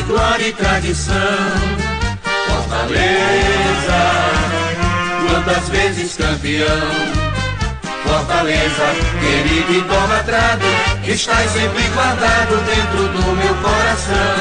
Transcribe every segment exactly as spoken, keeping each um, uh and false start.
glória e tradição. Fortaleza, quantas vezes campeão. Fortaleza, querido e idolatrado, estás sempre guardado dentro do meu coração.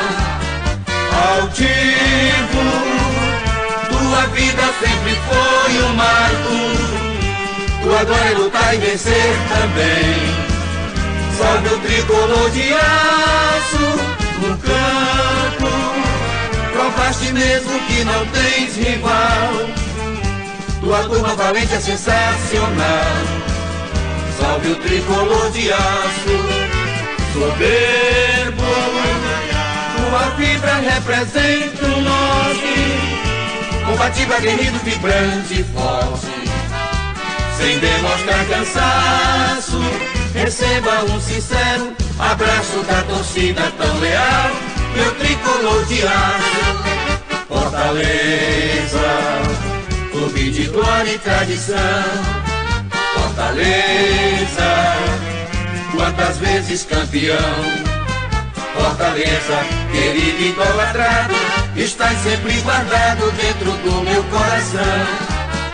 Altivo, tua vida sempre foi um marco. Tua glória é lutar e vencer também. Salve o tricolor de aço no campo. Provaste mesmo que não tens rival. Tua turma valente é sensacional. Salve o tricolor de aço soberbo. Tua fibra representa o norte. Combativo, aguerrido, vibrante e forte. Sem demonstrar cansaço, receba um sincero abraço da torcida tão leal. Meu tricolor de aço, Fortaleza, clube de glória e tradição. Fortaleza, quantas vezes campeão. Fortaleza, querido e idolatrado, estás sempre guardado dentro do meu coração.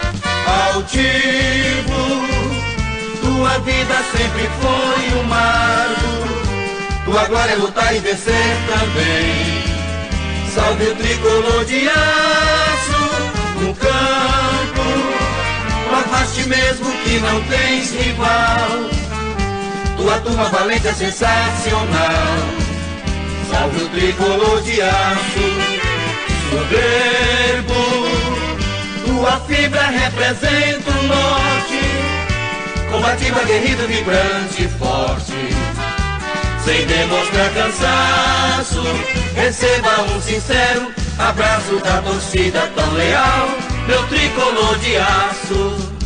Altivo, tua vida sempre foi um marco. Tua glória é lutar e vencer também. Salve o tricolor de aço no campo. Provaste mesmo que não tens rival. Tua turma valente é sensacional. Salve o tricolor de aço soberbo. Tua fibra representa o norte. Combativo, aguerrido, vibrante e forte. Sem demonstrar cansaço, receba um sincero abraço da torcida tão leal. Meu tricolor de aço.